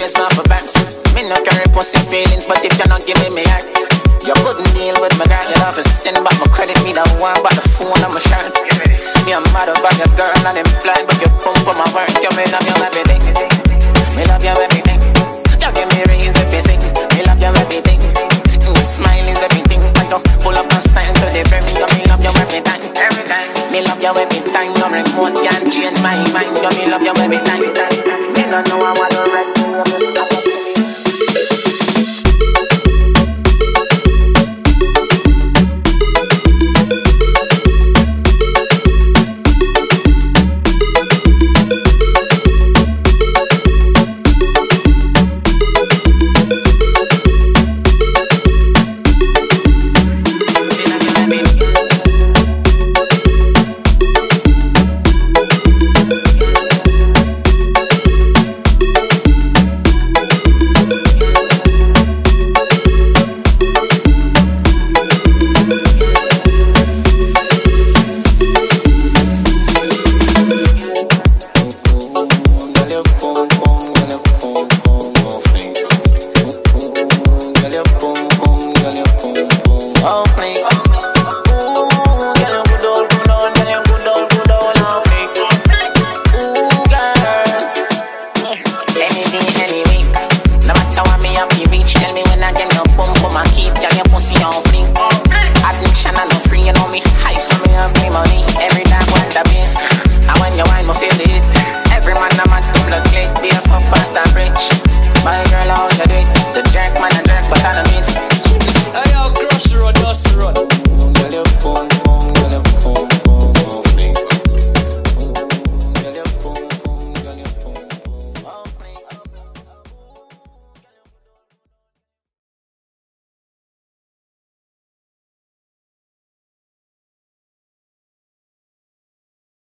is not for banks. Me no carry pussy feelings, but if you're not giving me heart, you couldn't deal with my girl. You love to send back my credit, me the one back the phone on my shirt. Me a mad over your girl and I'm blind, but you pump on my work. You me love you everything. Me love you everything.